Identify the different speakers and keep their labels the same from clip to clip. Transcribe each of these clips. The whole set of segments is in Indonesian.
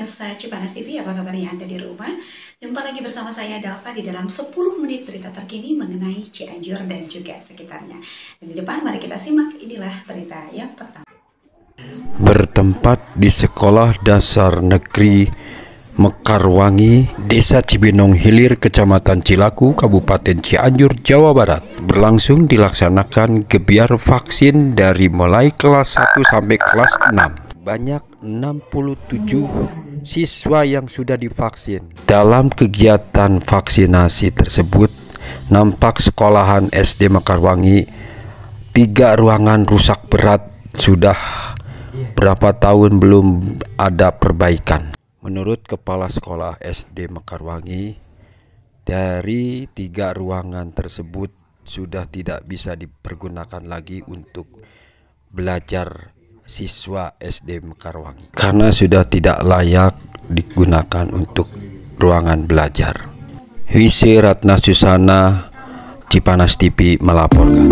Speaker 1: pemirsa Cipanas TV, apa kabarnya Anda di rumah? Jumpa lagi bersama saya Dalva di dalam 10 menit berita terkini mengenai Cianjur dan juga sekitarnya. Dan di depan mari kita simak, inilah berita yang pertama.
Speaker 2: Bertempat di Sekolah Dasar Negeri Mekarwangi, Desa Cibinong Hilir, Kecamatan Cilaku, Kabupaten Cianjur, Jawa Barat, berlangsung dilaksanakan gebiar vaksin dari mulai kelas 1 sampai kelas 6. Banyak 67 siswa yang sudah divaksin. Dalam kegiatan vaksinasi tersebut, nampak sekolahan SD Mekarwangi 3 ruangan rusak berat, sudah berapa tahun belum ada perbaikan. Menurut Kepala Sekolah SD Mekarwangi, dari 3 ruangan tersebut sudah tidak bisa dipergunakan lagi untuk belajar siswa SD Mekarwangi karena sudah tidak layak digunakan untuk ruangan belajar. Wisi Ratna Susana, Cipanas TV melaporkan.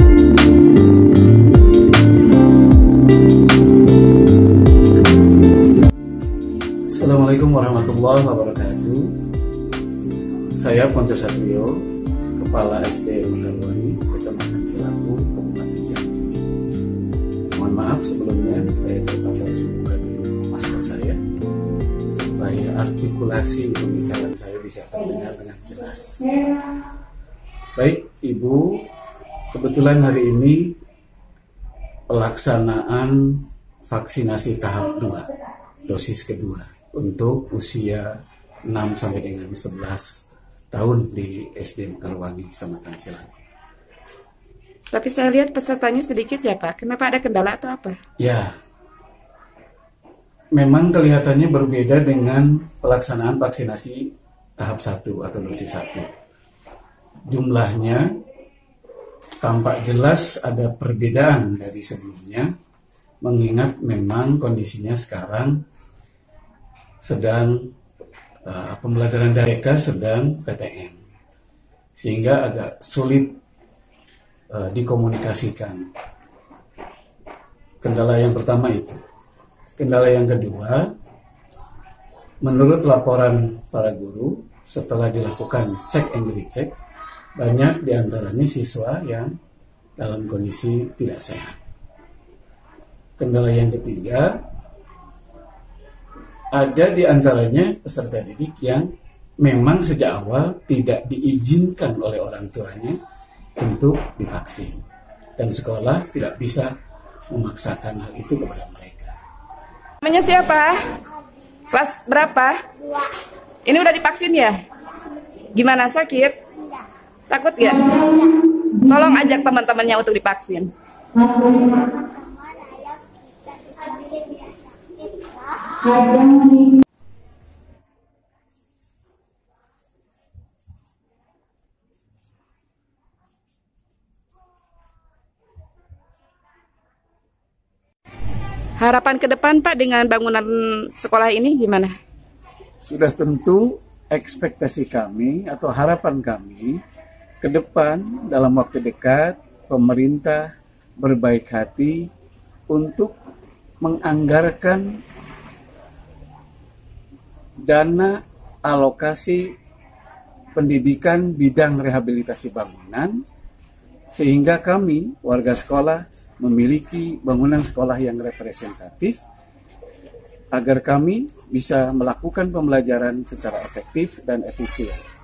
Speaker 3: Assalamualaikum warahmatullahi wabarakatuh. Saya Ponco Satrio, Kepala SD Mekarwangi, Kecamatan Cilaku, Kabupaten Cianjur. Mohon maaf sebelumnya, saya terpaksa harus membuka dulu masker saya supaya artikulasi pembicaraan saya bisa terdengar dengan jelas. Baik, Ibu, kebetulan hari ini pelaksanaan vaksinasi tahap 2, dosis kedua untuk usia 6 sampai dengan 11 tahun di SD Mekarwangi, Kecamatan Cilaku.
Speaker 4: Tapi saya lihat pesertanya sedikit ya Pak, kenapa ada kendala atau apa?
Speaker 3: Ya, memang kelihatannya berbeda dengan pelaksanaan vaksinasi tahap 1 atau dosis 1. Jumlahnya tampak jelas ada perbedaan dari sebelumnya, mengingat memang kondisinya sekarang sedang pembelajaran mereka sedang PTM, sehingga agak sulit dikomunikasikan. Kendala yang pertama itu. Kendala yang kedua, menurut laporan para guru, setelah dilakukan cek and recheck, banyak diantaranya siswa yang dalam kondisi tidak sehat. Kendala yang ketiga, ada di antaranya peserta didik yang memang sejak awal tidak diizinkan oleh orang tuanya untuk divaksin, dan sekolah tidak bisa memaksakan hal itu kepada mereka.
Speaker 4: Namanya siapa? Kelas berapa? 2. Ini udah divaksin ya? Gimana, sakit? Takut ya? Tolong ajak teman-temannya untuk divaksin. Harapan ke depan Pak dengan bangunan sekolah ini gimana?
Speaker 3: Sudah tentu ekspektasi kami atau harapan kami ke depan dalam waktu dekat pemerintah berbaik hati untuk menganggarkan dana alokasi pendidikan bidang rehabilitasi bangunan, sehingga kami warga sekolah memiliki bangunan sekolah yang representatif agar kami bisa melakukan pembelajaran secara efektif dan efisien.